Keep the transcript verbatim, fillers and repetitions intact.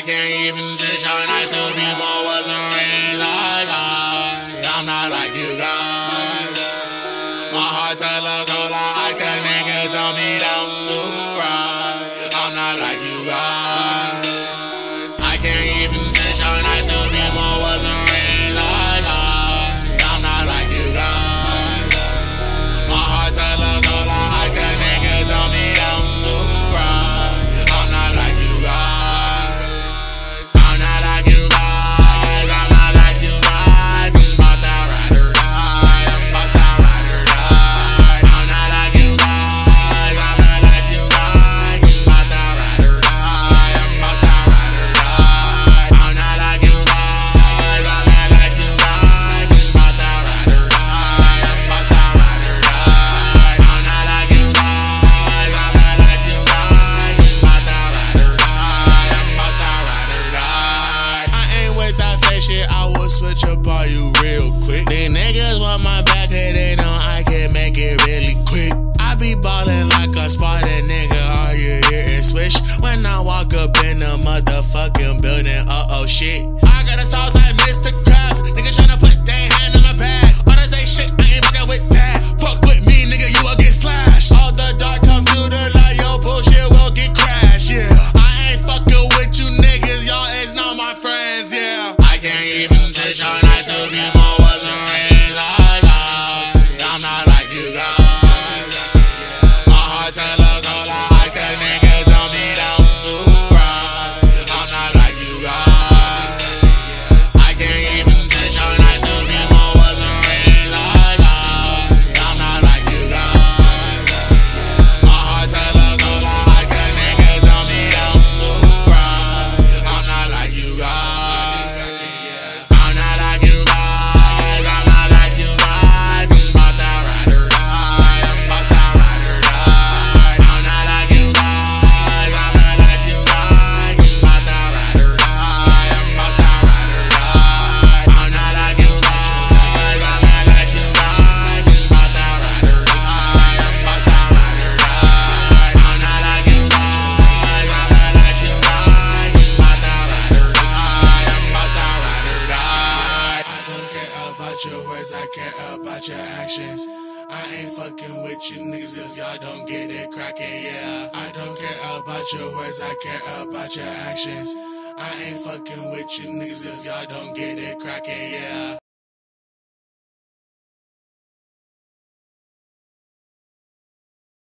can't even treat your nice so people wasn't raised like I. I'm not like you guys. My heart tell a cold like ice, cause niggas don't be down to ride. I'm not like you guys. I can't even treat your nice so people wasn't raised like I. I'm not like you guys. My heart tell a cold like ice, cause niggas don't be down to ride. I'm not like you guys. I'm not like you guys. I'm not like you guys. I'm about that ride or die. I'm about that ride or die. I'm not like you guys. I'm not like you guys. I'm about that ride or die. I'm about that ride or die. I'm not like you guys. I'm not like you guys. I'm about that ride or die. I'm about that ride or die. I'm not like you guys. I'm not like you guys. I'm about that ride or die. I'm about that ride or die. I ain't with that fake shit. I will switch up on you real quick. These niggas want my back, cause they know I can make it really quick. I be ballin' like a Spartan nigga. All you hear is swish when I walk up in the motherfucking building. Uh oh shit. I got a sauce like Mister Krabs. Nigga tryna put their hand in my bag. All that say shit, I ain't fucking with that. Fuck with me, nigga, you will get slashed. All the dark computer like your bullshit will get crashed. Yeah, I ain't fucking with you niggas. Y'all is not my friends. Yeah, I can't even treat your nice so people wasn't raised like I. I'm not like you guys. My heart tell a cold like ice, cause niggas don't be down to ride. I'm not like you guys. I can't even treat your nice so people wasn't raised like I. I'm not like you guys. My heart tell a cold like ice, cause niggas don't be down to ride. I'm not like you guys. I'm not like you guys. I'm not like you guys. I'm about that ride or die. I'm about that ride or die. I'm not like you guys. I'm not like you guys. I'm about that ride or die. I'm about that ride or die. I'm not like you guys. I'm not like you guys. I'm about that ride or die. I'm about that ride or die. I'm not like you guys. I'm not like you guys. I'm about that ride or die. I'm about that ride or die. I don't care about your words, I care about your actions. I ain't fucking with you niggas if y'all don't get it crackin', yeah. I don't care about your words, I care about your actions. I ain't fucking with you niggas if y'all don't get it crackin', yeah.